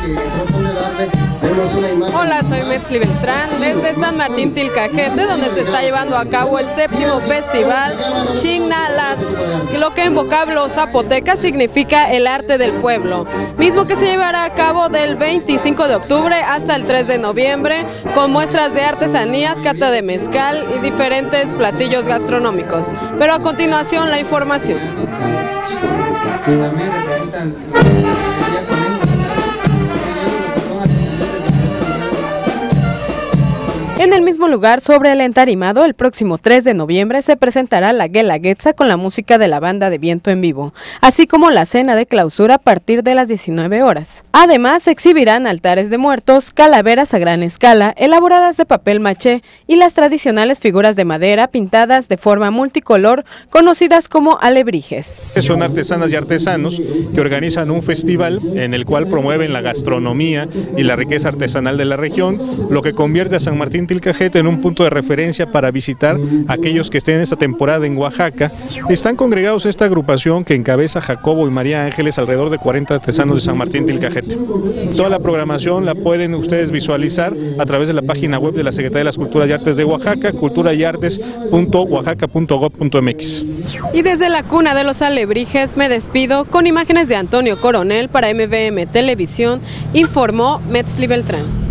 Hola, soy Metzli Beltrán, desde San Martín Tilcajete, donde se está llevando a cabo el 7º festival Xignalas, lo que en vocablo zapoteca significa el arte del pueblo, mismo que se llevará a cabo del 25 de octubre hasta el 3 de noviembre, con muestras de artesanías, cata de mezcal y diferentes platillos gastronómicos. Pero a continuación la información. En el mismo lugar, sobre el entarimado, el próximo 3 de noviembre se presentará la Guelaguetza con la música de la banda de viento en vivo, así como la cena de clausura a partir de las 19 horas. Además, se exhibirán altares de muertos, calaveras a gran escala, elaboradas de papel maché y las tradicionales figuras de madera pintadas de forma multicolor, conocidas como alebrijes. Son artesanas y artesanos que organizan un festival en el cual promueven la gastronomía y la riqueza artesanal de la región, lo que convierte a San Martín Tilcajete en un punto de referencia para visitar a aquellos que estén en esta temporada en Oaxaca. Están congregados esta agrupación que encabeza Jacobo y María Ángeles, alrededor de 40 artesanos de San Martín Tilcajete. Toda la programación la pueden ustedes visualizar a través de la página web de la Secretaría de las Culturas y Artes de Oaxaca, culturayartes.oaxaca.gov.mx. Y desde la cuna de los alebrijes me despido con imágenes de Antonio Coronel para MVM Televisión, informó Metzli Beltrán.